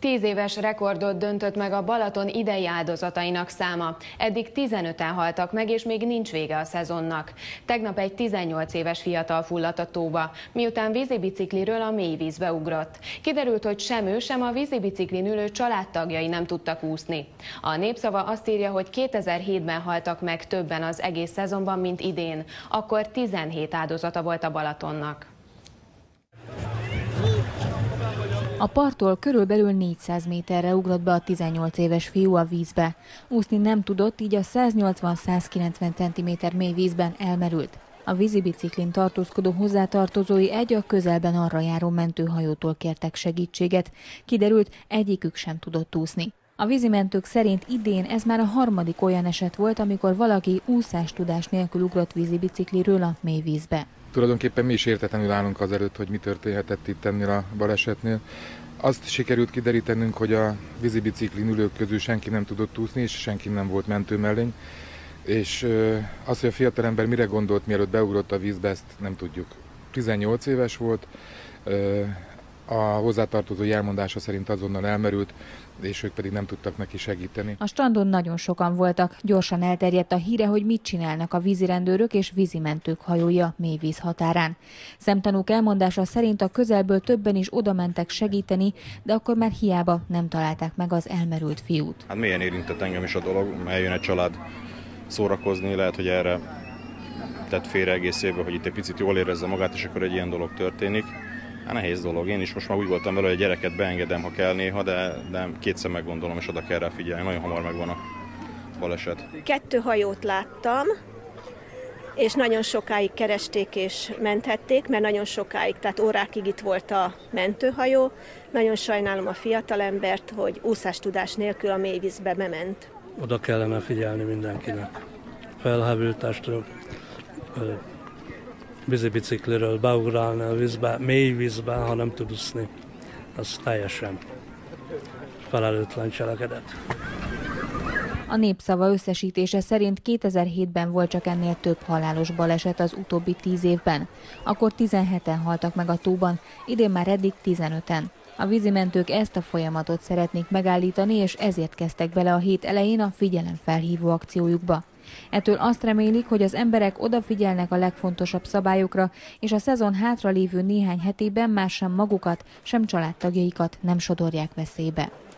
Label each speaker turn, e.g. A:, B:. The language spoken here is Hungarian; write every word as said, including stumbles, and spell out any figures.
A: Tíz éves rekordot döntött meg a Balaton idei áldozatainak száma. Eddig tizenöten haltak meg, és még nincs vége a szezonnak. Tegnap egy tizennyolc éves fiatal fulladt a tóba, miután vízibicikliről a mélyvízbe ugrott. Kiderült, hogy sem ő, sem a vízibiciklin ülő családtagjai nem tudtak úszni. A Népszava azt írja, hogy kétezer-hétben haltak meg többen az egész szezonban, mint idén. Akkor tizenhét áldozata volt a Balatonnak.
B: A parttól körülbelül négyszáz méterre ugrott be a tizennyolc éves fiú a vízbe. Úszni nem tudott, így a száznyolcvan-százkilencven centiméter mély vízben elmerült. A vízibiciklin tartózkodó hozzátartozói egy a közelben arra járó mentőhajótól kértek segítséget. Kiderült, egyikük sem tudott úszni. A vízimentők szerint idén ez már a harmadik olyan eset volt, amikor valaki úszástudás nélkül ugrott vízibicikliről a mély vízbe.
C: Tulajdonképpen mi is értetlenül állunk az előtt, hogy mi történhetett itt ennél a balesetnél. Azt sikerült kiderítenünk, hogy a vízibiciklin ülők közül senki nem tudott úszni, és senki nem volt mentőmellény. És az, hogy a fiatalember mire gondolt, mielőtt beugrott a vízbe, ezt nem tudjuk. tizennyolc éves volt, a hozzátartozói elmondása szerint azonnal elmerült, és ők pedig nem tudtak neki segíteni.
B: A strandon nagyon sokan voltak, gyorsan elterjedt a híre, hogy mit csinálnak a vízirendőrök és vízimentők hajója mélyvíz határán. Szemtanúk elmondása szerint a közelből többen is oda mentek segíteni, de akkor már hiába nem találták meg az elmerült fiút.
D: Hát mélyen érintett engem is a dolog, eljön egy család szórakozni, lehet, hogy erre tett félre egész évben, hogy itt egy picit jól érezze magát, és akkor egy ilyen dolog történik. Hát nehéz dolog. Én is most már úgy voltam vele, hogy a gyereket beengedem, ha kell néha, de, de kétszer meggondolom, és oda kell rá figyelni. Nagyon hamar megvan a baleset.
E: Kettő hajót láttam, és nagyon sokáig keresték és menthették, mert nagyon sokáig, tehát órákig itt volt a mentőhajó. Nagyon sajnálom a fiatalembert, hogy úszástudás nélkül a mélyvízbe bement.
F: Oda kellene figyelni mindenkinek. Felháborítástól vízibicikliről beugrálni a vízbe, mély vízbe, ha nem tud úszni. Az teljesen felelőtlen cselekedet.
B: A Népszava összesítése szerint kétezer-hétben volt csak ennél több halálos baleset az utóbbi tíz évben. Akkor tizenheten haltak meg a tóban, idén már eddig tizenöten. A vízimentők ezt a folyamatot szeretnék megállítani, és ezért kezdtek bele a hét elején a figyelemfelhívó akciójukba. Ettől azt remélik, hogy az emberek odafigyelnek a legfontosabb szabályokra, és a szezon hátralévő néhány hetében már sem magukat, sem családtagjaikat nem sodorják veszélybe.